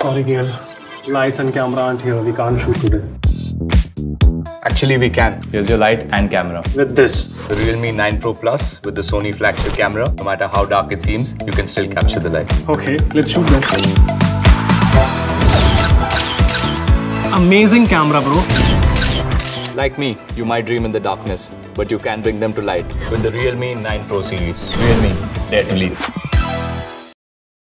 Sorry, KL. Lights and camera aren't here. We can't shoot today. Actually, we can. Here's your light and camera. With this? The Realme 9 Pro Plus with the Sony Flagship camera. No matter how dark it seems, you can still capture the light. Okay, let's shoot then. Amazing camera, bro. Like me, you might dream in the darkness, but you can bring them to light with the Realme 9 Pro series. Realme, dare to lead.